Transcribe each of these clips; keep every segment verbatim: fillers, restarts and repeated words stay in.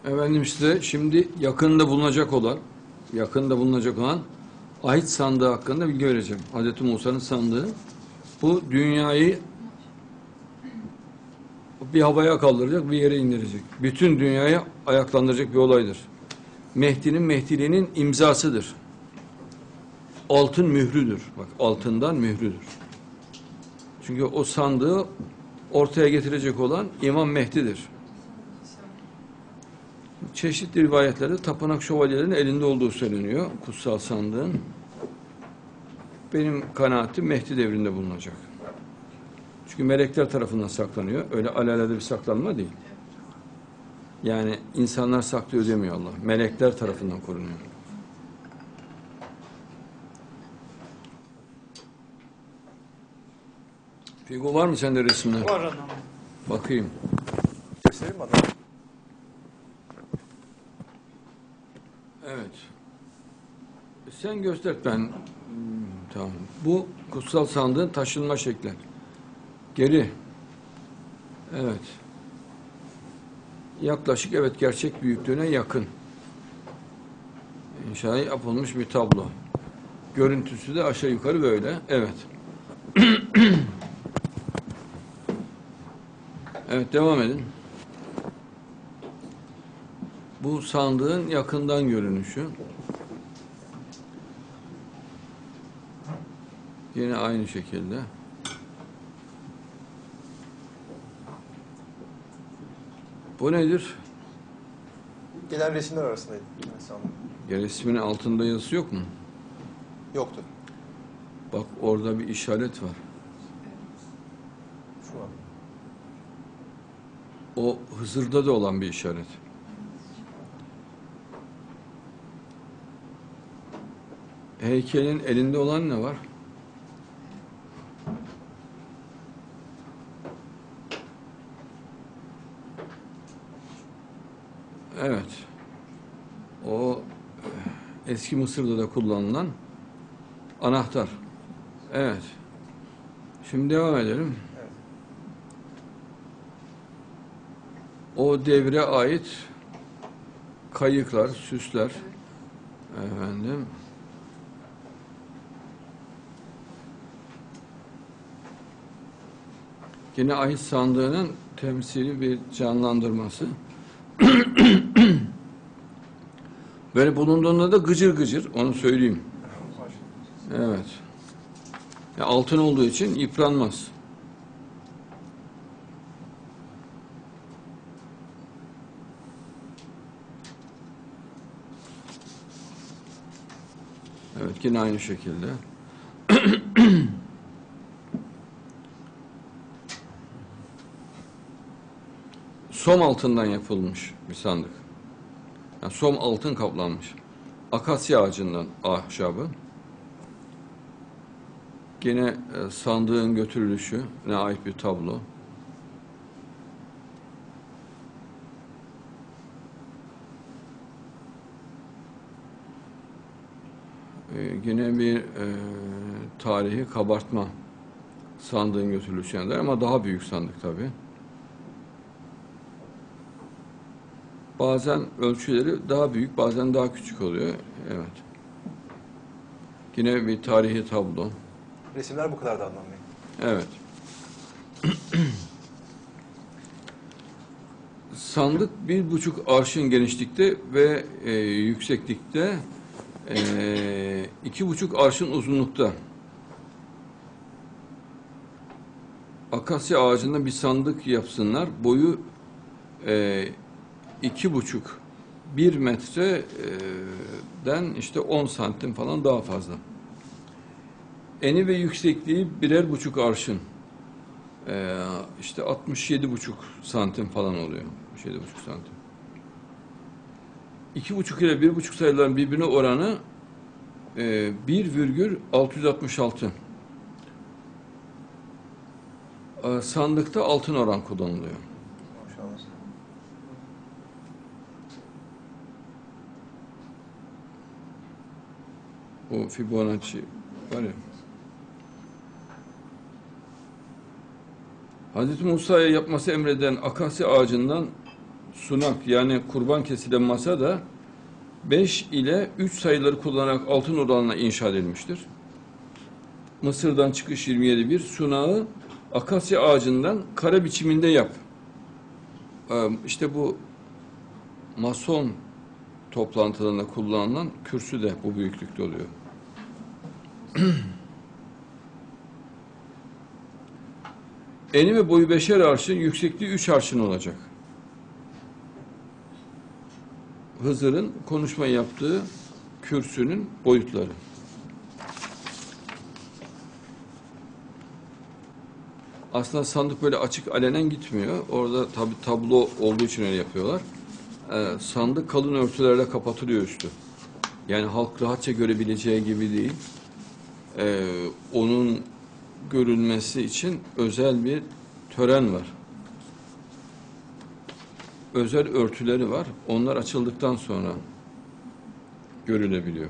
Efendim size şimdi yakında bulunacak olan, yakında bulunacak olan ahit sandığı hakkında bilgi vereceğim. Hazreti Musa'nın sandığı. Bu dünyayı bir havaya kaldıracak, bir yere indirecek. Bütün dünyayı ayaklandıracak bir olaydır. Mehdi'nin Mehdiliğinin imzasıdır. Altın mührüdür. Bak, altından mührüdür. Çünkü o sandığı ortaya getirecek olan İmam Mehdi'dir. Çeşitli rivayetlerde tapınak şövalyelerinin elinde olduğu söyleniyor. Kutsal sandığın. Benim kanaatim Mehdi devrinde bulunacak. Çünkü melekler tarafından saklanıyor. Öyle alelade bir saklanma değil. Yani insanlar saklıyor demiyor Allah. Melekler tarafından korunuyor. Figo var mı sende resimler? Var anam. Bakayım. Göstereyim mi adamı? Evet. Sen göster ben. Hmm, tamam. Bu kutsal sandığın taşınma şekli. Geri. Evet. Yaklaşık evet gerçek büyüklüğüne yakın. İnşa yapılmış bir tablo. Görüntüsü de aşağı yukarı böyle. Evet. Evet, devam edin. Bu sandığın yakından görünüşü. Yine aynı şekilde. Bu nedir? Gelen resimler arasındaydı. Sandım. Ya resmin altında yazısı yok mu? Yoktu. Bak orada bir işaret var. Şu an. O Hızır'da da olan bir işaret. Heykelin elinde olan ne var? Evet. O eski Mısır'da da kullanılan anahtar. Evet. Şimdi devam edelim. Evet. O devre ait kayıklar, süsler. Efendim. Yine ahit sandığının temsili bir canlandırması. Böyle bulunduğunda da gıcır gıcır, onu söyleyeyim. Evet. Ya altın olduğu için yıpranmaz. Evet, yine aynı şekilde. Som altından yapılmış bir sandık. Yani som altın kaplanmış. Akasya ağacından ahşabı. Gene e, sandığın götürülüşüne ait bir tablo. E, yine bir e, tarihi kabartma sandığın götürülüşüne ama daha büyük sandık tabii. Bazen ölçüleri daha büyük, bazen daha küçük oluyor. Evet. Yine bir tarihi tablo. Resimler bu kadardı Adnan Bey. Evet. Sandık bir buçuk arşın genişlikte ve e, yükseklikte, e, iki buçuk arşın uzunlukta. Akasya ağacından bir sandık yapsınlar. Boyu e, iki buçuk, bir metreden işte on santim falan daha fazla. Eni ve yüksekliği birer buçuk arşın. Ee, işte altmış yedi buçuk santim falan oluyor. altmış yedi buçuk santim. iki buçuk ile bir buçuk sayıların birbirine oranı e, bir virgül altı yüz altmış altı. Ee, sandıkta altın oran kullanılıyor. Maşallah. O Fibonacci var ya. Hazreti Musa'ya yapması emreden akasya ağacından sunak yani kurban kesilen masa da beş ile üç sayıları kullanarak altın oranına inşa edilmiştir. Mısır'dan çıkış yirmi yedi bir sunağı akasya ağacından kare biçiminde yap. Ee, işte bu mason toplantılarında kullanılan kürsü de bu büyüklükte oluyor. Eni ve boyu beşer arşın, yüksekliği üç arşın olacak. Hızır'ın konuşma yaptığı kürsünün boyutları. Aslında sandık böyle açık alenen gitmiyor. Orada tabi tablo olduğu için öyle yapıyorlar. Ee, sandık kalın örtülerle kapatılıyor üstü. Yani halk rahatça görebileceği gibi değil. Ee, onun görülmesi için özel bir tören var. Özel örtüleri var. Onlar açıldıktan sonra görülebiliyor.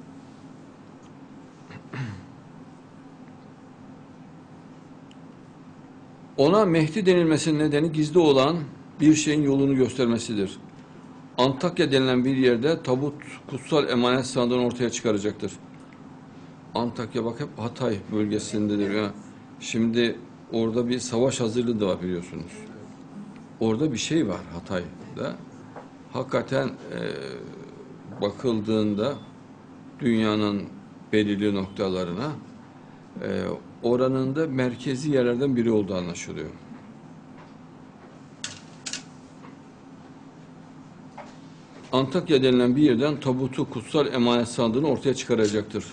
Ona Mehdi denilmesinin nedeni gizli olan bir şeyin yolunu göstermesidir. Antakya denilen bir yerde tabut kutsal emanet sandığını ortaya çıkaracaktır. Antakya bak hep Hatay bölgesindedir ya. Şimdi orada bir savaş hazırlığı da var biliyorsunuz. Orada bir şey var Hatay'da. Hakikaten e, bakıldığında dünyanın belirli noktalarına e, oranın da merkezi yerlerden biri olduğu anlaşılıyor. Antakya denilen bir yerden tabutu kutsal emanet sandığını ortaya çıkaracaktır.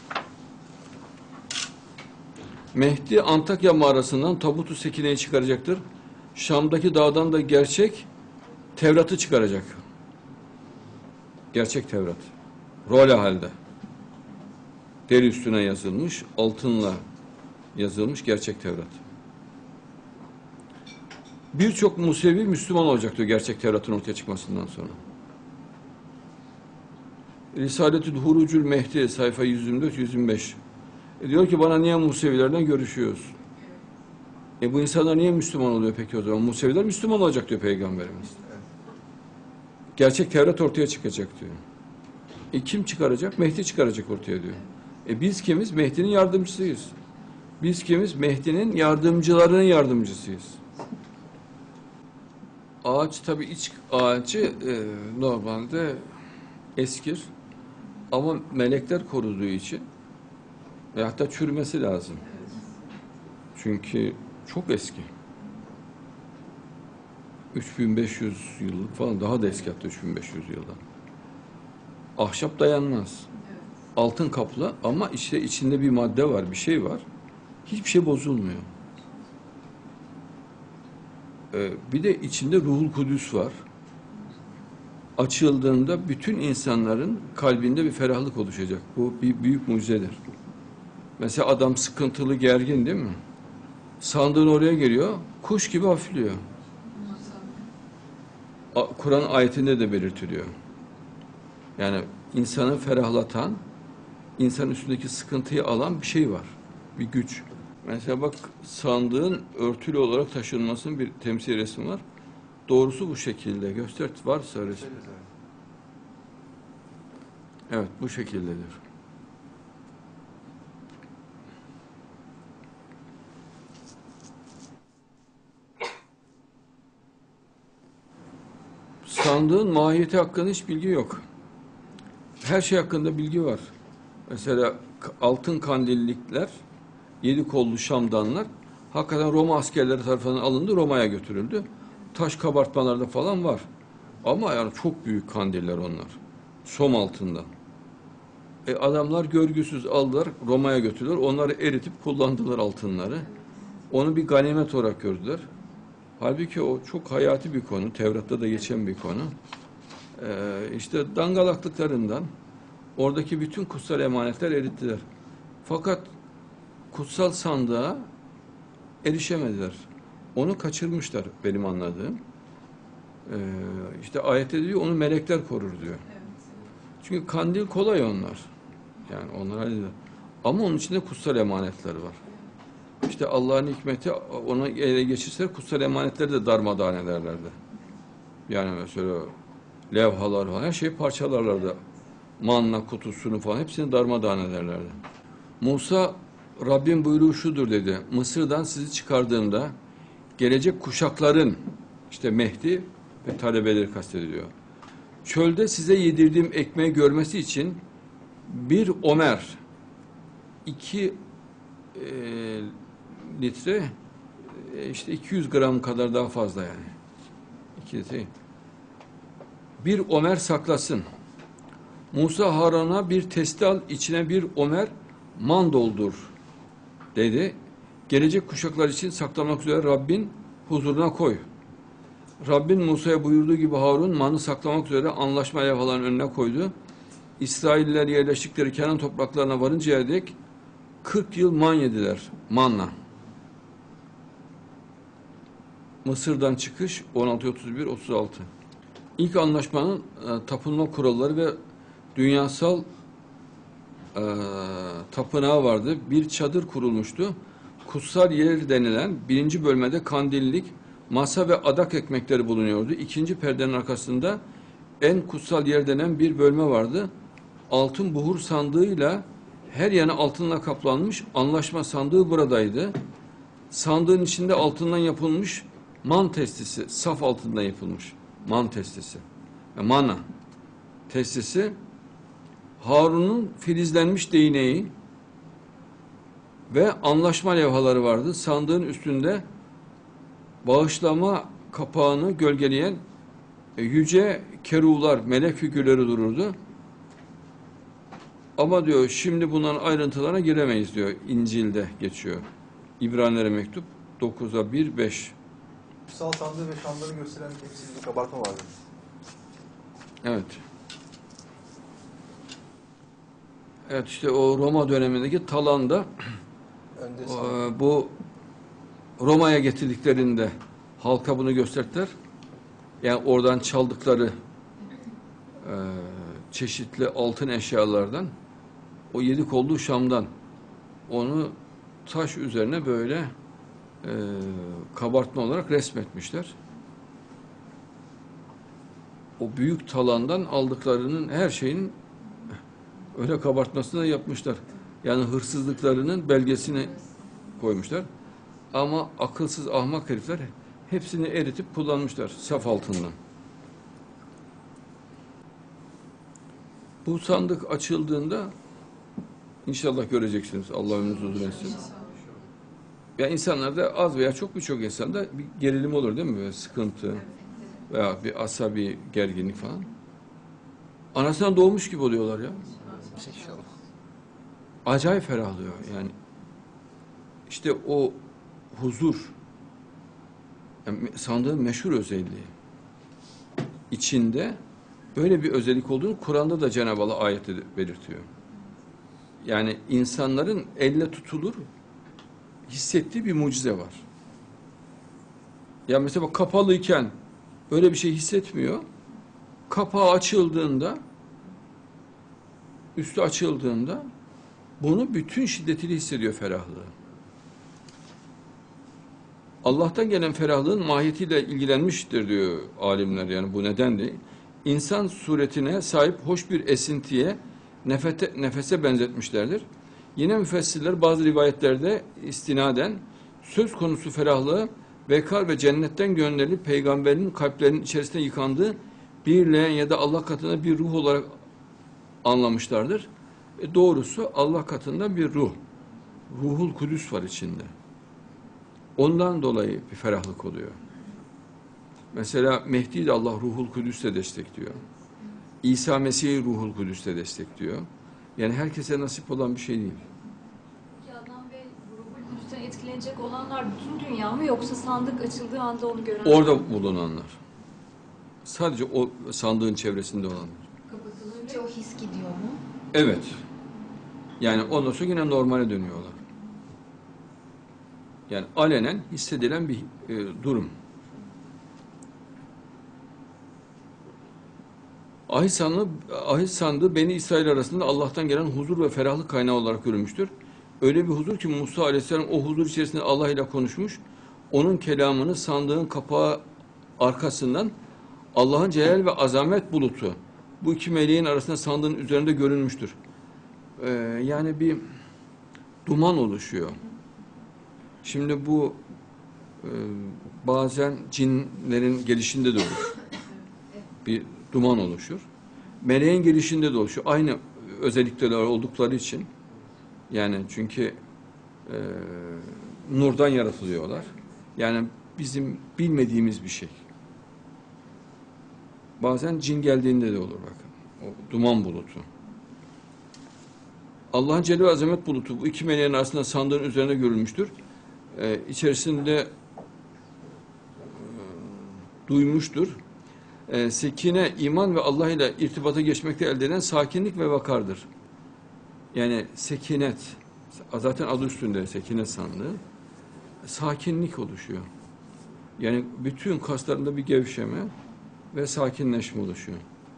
Mehdi Antakya mağarasından tabutu sekineyi çıkaracaktır. Şam'daki dağdan da gerçek Tevrat'ı çıkaracak. Gerçek Tevrat. Role halde. Deri üstüne yazılmış, altınla yazılmış gerçek Tevrat. Birçok Musevi Müslüman olacak diyor gerçek Tevrat'ın ortaya çıkmasından sonra. Risaletül Hurucul Mehdi sayfa yüz yirmi dört yüz yirmi beş. E diyor ki bana niye Musevilerden görüşüyoruz? E bu insanlar niye Müslüman oluyor peki o zaman? Museviler Müslüman olacak diyor Peygamberimiz. Gerçek Tevrat ortaya çıkacak diyor. E kim çıkaracak? Mehdi çıkaracak ortaya diyor. E biz kimiz? Mehdi'nin yardımcısıyız. Biz kimiz? Mehdi'nin yardımcılarının yardımcısıyız. Ağaç tabii iç ağacı e, normalde eskir. Ama melekler koruduğu için ve hatta çürümesi lazım. Çünkü çok eski. üç bin beş yüz yıllık falan daha da eski hatta üç bin beş yüz yıldan. Ahşap dayanmaz. Altın kaplı ama işte içinde bir madde var, bir şey var. Hiçbir şey bozulmuyor. Ee, bir de içinde Ruhul Kudüs var. Açıldığında bütün insanların kalbinde bir ferahlık oluşacak. Bu bir büyük mucizedir. Mesela adam sıkıntılı, gergin değil mi? Sandığın oraya geliyor, kuş gibi hafifliyor. Kur'an ayetinde de belirtiliyor. Yani insanı ferahlatan, insanın üstündeki sıkıntıyı alan bir şey var. Bir güç. Mesela bak sandığın örtülü olarak taşınmasının bir temsil resmi var. Doğrusu bu şekilde. Göster varsa resim. Evet bu şekildedir. Sandığın mahiyeti hakkında hiç bilgi yok. Her şey hakkında bilgi var. Mesela altın kandillikler, yedi kollu şamdanlar hakikaten Roma askerleri tarafından alındı, Roma'ya götürüldü. Taş kabartmalarda falan var. Ama yani çok büyük kandiller onlar. Som altından. E adamlar görgüsüz aldılar, Roma'ya götürdüler. Onları eritip kullandılar altınları. Onu bir ganimet olarak gördüler. Halbuki o çok hayati bir konu. Tevrat'ta da geçen bir konu. Ee, işte dangalaklıklarından oradaki bütün kutsal emanetler erittiler. Fakat kutsal sandığa erişemediler. Onu kaçırmışlar benim anladığım. Ee, işte ayette diyor onu melekler korur diyor. Evet. Çünkü kandil kolay onlar. Yani onlar halleder. Ama onun içinde kutsal emanetler var. İşte Allah'ın hikmeti onu ele geçirse kutsal emanetleri de darmadağın ederlerdi. Yani mesela levhalar falan her şeyi parçalarlardı. Manna kutusunu falan hepsini darmadağın ederlerdi. Musa Rabbim buyruğu şudur dedi. Mısır'dan sizi çıkardığımda gelecek kuşakların işte Mehdi ve talebeleri kastediliyor. Çölde size yedirdiğim ekmeği görmesi için bir omer iki e, litre e, işte iki yüz gram kadar daha fazla yani. iki litre. Bir omer saklasın. Musa Harun'a bir testi al, içine bir omer man doldur dedi. Gelecek kuşaklar için saklamak üzere Rabbin huzuruna koy. Rabbin Musa'ya buyurduğu gibi Harun manı saklamak üzere anlaşma levhalarının önüne koydu. İsrailler yerleştikleri Kenan topraklarına varıncaya dek kırk yıl man yediler. Manla. Mısır'dan çıkış on altı otuz bir otuz altı. İlk anlaşmanın e, tapınma kuralları ve dünyasal e, tapınağı vardı. Bir çadır kurulmuştu. Kutsal yer denilen birinci bölmede kandillik, masa ve adak ekmekleri bulunuyordu. İkinci perdenin arkasında en kutsal yer denen bir bölme vardı. Altın buhur sandığıyla her yanı altınla kaplanmış anlaşma sandığı buradaydı. Sandığın içinde altından yapılmış man testisi, saf altından yapılmış man testisi. Yani mana testisi, Harun'un filizlenmiş değneği ve anlaşma levhaları vardı. Sandığın üstünde bağışlama kapağını gölgeleyen e, yüce kerular, melek figürleri dururdu. Ama diyor şimdi bunların ayrıntılarına giremeyiz diyor. İncil'de geçiyor. İbranilere mektup dokuza bir beş. Kutsal sandığı ve şamları gösteren temsilcilik abartma vardı. Evet. Evet işte o Roma dönemindeki Talan'da Önde e, bu Roma'ya getirdiklerinde halka bunu gösterdiler. Yani oradan çaldıkları e, çeşitli altın eşyalardan o yedi kollu Şam'dan onu taş üzerine böyle e, kabartma olarak resmetmişler. O büyük talandan aldıklarının her şeyin öyle kabartmasını da yapmışlar. Yani hırsızlıklarının belgesini koymuşlar. Ama akılsız ahmak herifler hepsini eritip kullanmışlar saf altından. Bu sandık açıldığında inşallah göreceksiniz. Allah ömrünüzü uzun etsin. Ya insanlarda az veya çok birçok insanda bir gerilim olur değil mi? Böyle sıkıntı veya bir asabi gerginlik falan. Anasından doğmuş gibi oluyorlar ya. İnşallah. Acayip ferahlıyor yani. İşte o huzur, yani sandığın meşhur özelliği. İçinde böyle bir özellik olduğunu Kur'an'da da Cenab-ı Allah ayette belirtiyor. Yani insanların elle tutulur hissettiği bir mucize var. Yani mesela kapalıyken böyle bir şey hissetmiyor. Kapağı açıldığında, üstü açıldığında bunu bütün şiddetiyle hissediyor ferahlığı. Allah'tan gelen ferahlığın mahiyetiyle ilgilenmiştir diyor alimler, yani bu nedenle. İnsan suretine sahip hoş bir esintiye, nefete, nefese benzetmişlerdir. Yine müfessirler bazı rivayetlerde istinaden söz konusu ferahlığı bekar ve cennetten gönderilip peygamberin kalplerinin içerisinde yıkandığı bir leğen ya da Allah katında bir ruh olarak anlamışlardır. E doğrusu Allah katında bir ruh. Ruhul Kudüs var içinde. Ondan dolayı bir ferahlık oluyor. Mesela Mehdi de Allah Ruhul Kudüs'le destekliyor. İsa Mesih'i Ruhul Kudüs'le destekliyor. Yani herkese nasip olan bir şey değil. Adnan Bey, Ruhul Kudüs'ten etkilenecek olanlar bütün dünya mı, yoksa sandık açıldığı anda onu gören? Orada bulunanlar. Sadece o sandığın çevresinde olanlar. Kapatılınca o his gidiyor mu? Evet. Yani ondan sonra yine normale dönüyorlar. Yani alenen hissedilen bir e, durum. Ahit sandığı, ahit sandığı Beni İsrail arasında Allah'tan gelen huzur ve ferahlık kaynağı olarak görülmüştür. Öyle bir huzur ki Musa Aleyhisselam o huzur içerisinde Allah ile konuşmuş. Onun kelamını sandığın kapağı arkasından Allah'ın celal ve azamet bulutu bu iki meleğin arasında sandığın üzerinde görünmüştür. Ee, yani bir duman oluşuyor. Şimdi bu e, bazen cinlerin gelişinde de olur. Bir duman oluşur. Meleğin gelişinde de oluşuyor. Aynı özellikleri oldukları için. Yani çünkü e, nurdan yaratılıyorlar. Yani bizim bilmediğimiz bir şey. Bazen cin geldiğinde de olur bakın. O duman bulutu. Allah'ın celal ve azamet bulutu bu iki meleğin arasında sandığın üzerine görülmüştür. Ee, içerisinde e, duymuştur. Ee, sekine, iman ve Allah ile irtibata geçmekte elde edilen sakinlik ve vakardır. Yani sekinet, zaten adı üstünde sekinet sandığı. Sakinlik oluşuyor. Yani bütün kaslarında bir gevşeme ve sakinleşme oluşuyor.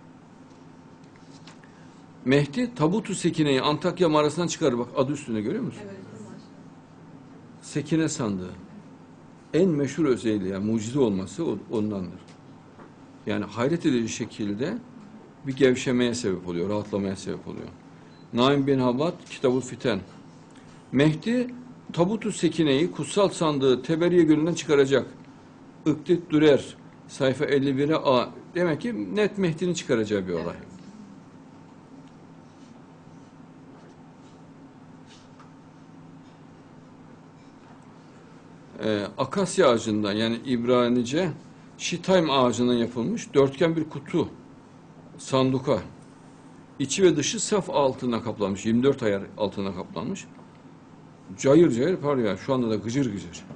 Mehdi Tabut-u Sekine'yi Antakya mağarasından çıkarır. Bak adı üstünde görüyor musun? Evet. Sekine sandığı. En meşhur özelliği, yani mucize olması ondandır. Yani hayret edici şekilde bir gevşemeye sebep oluyor, rahatlamaya sebep oluyor. Naim bin Havvat, Kitab-ı Fiten. Mehdi Tabut-u Sekine'yi kutsal sandığı Teberiye Gölü'nden çıkaracak. İktit Dürer, sayfa elli bire A. Demek ki net Mehdi'nin çıkaracağı bir olay. Evet. Ee, akasya ağacından, yani İbranice şitaym ağacından yapılmış dörtgen bir kutu, sanduka. İçi ve dışı saf altına kaplanmış, yirmi dört ayar altına kaplanmış. Cayır cayır parlıyor. Şu anda da gıcır gıcır.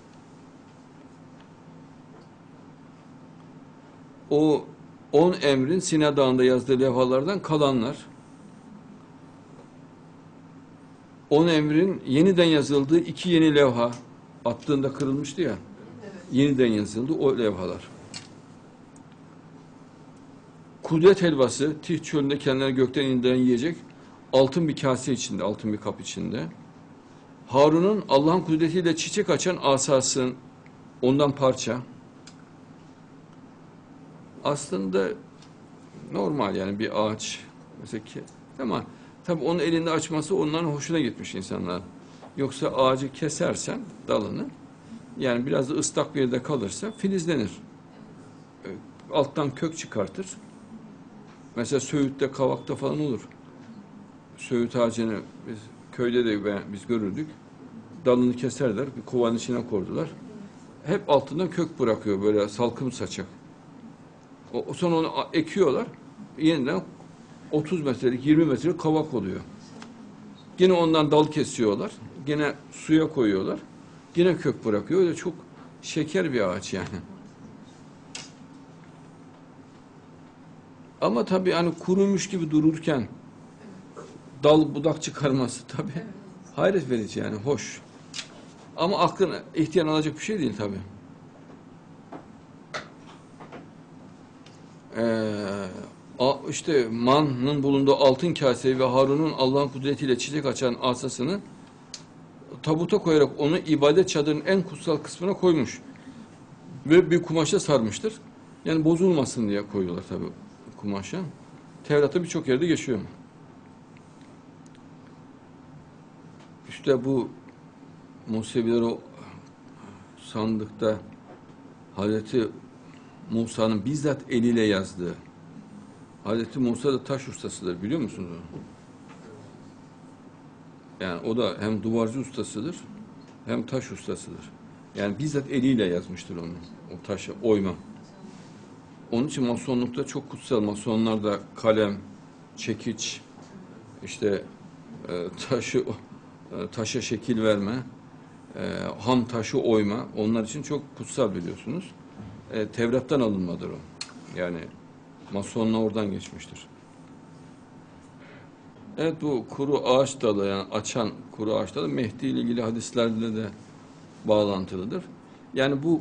O on emrin Sina Dağı'nda yazdığı levhalardan kalanlar, on emrin yeniden yazıldığı iki yeni levha, attığında kırılmıştı ya, evet. Yeniden yazıldı o levhalar. Kudret helvası, Tih çölünde kendilerine gökten indiren yiyecek, altın bir kase içinde, altın bir kap içinde. Harun'un Allah'ın kudretiyle çiçek açan asasın, ondan parça. Aslında normal, yani bir ağaç mesela ki, ama tabii onun elinde açması onların hoşuna gitmiş insanlar. Yoksa ağacı kesersen dalını, yani biraz da ıslak bir yerde kalırsa filizlenir. Alttan kök çıkartır. Mesela Söğüt'te, Kavak'ta falan olur. Söğüt ağacını biz köyde de biz görürdük. Dalını keserler, bir kovanın içine koydular. Hep altından kök bırakıyor, böyle salkım saçak. O, sonra onu ekiyorlar. Yeniden otuz metrelik, yirmi metrelik kavak oluyor. Yine ondan dal kesiyorlar. Yine suya koyuyorlar. Yine kök bırakıyor. Öyle çok şeker bir ağaç yani. Ama tabii hani kurumuş gibi dururken dal budak çıkarması tabii hayret verici, yani hoş. Ama aklın ihtiyar alacak bir şey değil tabii. Ee, işte Man'ın bulunduğu altın kaseyi ve Harun'un Allah'ın kudretiyle çiçek açan asasını tabuta koyarak onu ibadet çadırının en kutsal kısmına koymuş. Ve bir kumaşa sarmıştır. Yani bozulmasın diye koyuyorlar tabii kumaşa. Tevrat'ta birçok yerde geçiyor. İşte bu Museviler o sandıkta Hazreti Musa'nın bizzat eliyle yazdığı. Hazreti Musa da taş ustasıdır, biliyor musunuz? Yani o da hem duvarcı ustasıdır hem taş ustasıdır. Yani bizzat eliyle yazmıştır onu. O taşı oyma. Onun için masonlukta çok kutsal. Masonlarda kalem, çekiç, işte e, taşı e, taşa şekil verme, e, ham taşı oyma, onlar için çok kutsal, biliyorsunuz. E, Tevrat'tan alınmadır o. Yani masonluğa oradan geçmiştir. Evet, bu kuru ağaç dalı, yani açan kuru ağaç dalı Mehdi ile ilgili hadislerde de bağlantılıdır. Yani bu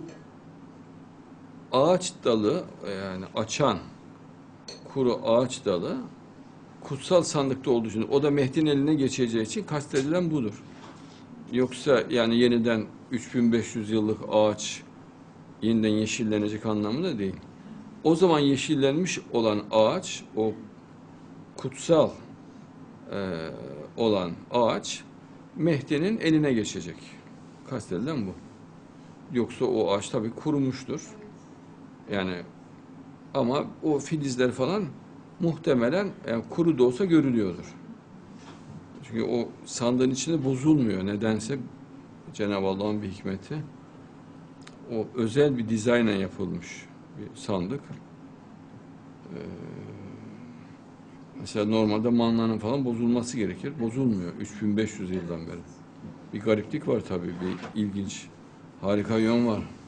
ağaç dalı, yani açan kuru ağaç dalı kutsal sandıkta olduğu için, o da Mehdi'nin eline geçeceği için kastedilen budur. Yoksa yani yeniden üç bin beş yüz yıllık ağaç yeniden yeşillenecek anlamında değil. o zaman yeşillenmiş olan ağaç, o kutsal e, olan ağaç Mehdi'nin eline geçecek. Kastedilen bu. Yoksa o ağaç tabii kurumuştur. Yani ama o filizler falan muhtemelen yani kuru da olsa görülüyordur. Çünkü o sandığın içinde bozulmuyor nedense. Cenab-ı Allah'ın bir hikmeti. O özel bir dizaynla yapılmış bir sandık. Ee, mesela normalde manlanın falan bozulması gerekir. Bozulmuyor. üç bin beş yüz yıldan beri. Bir gariplik var tabii. Bir ilginç, harika yön var.